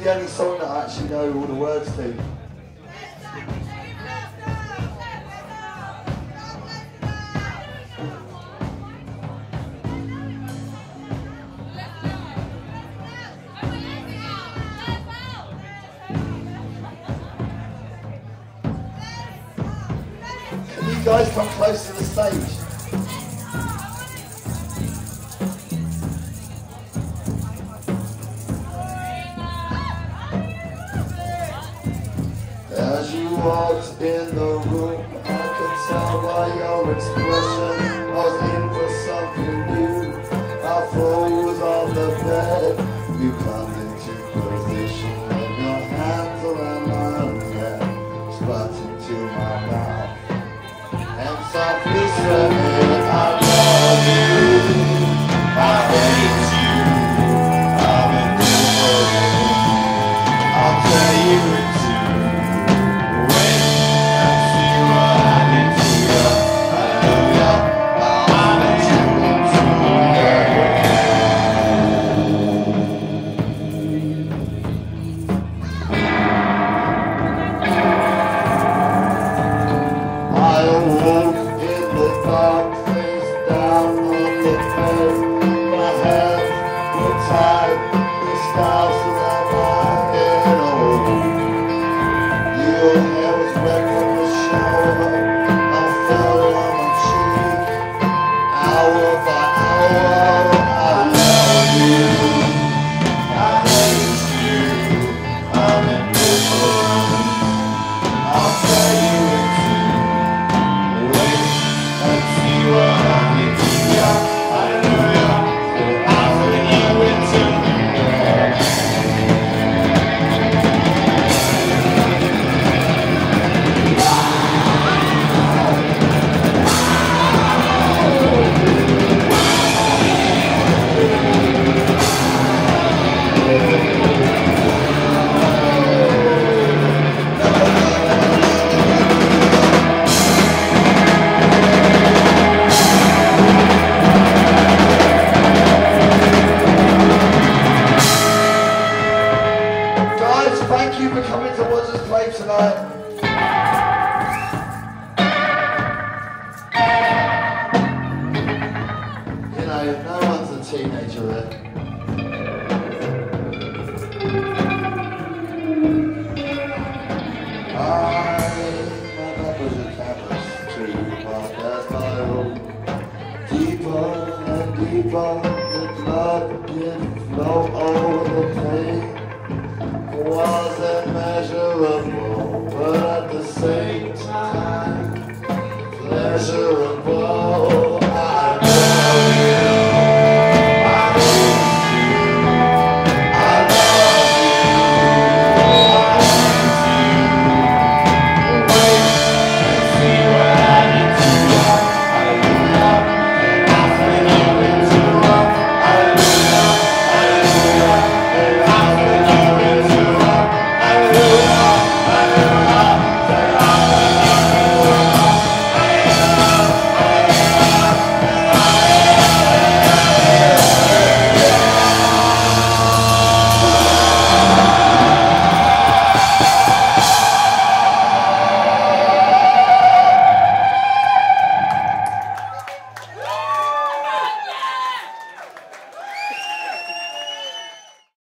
the only song that I actually know all the words to. Can you guys come close to the stage? As you walked in the room, I could tell by your expression I was in for something new. I froze on the bed. You climbed into position with your hands around my neck, spat into my mouth, and softly said, I love you, I hate you, I'm indifferent, I'll tell you it's pleasurable.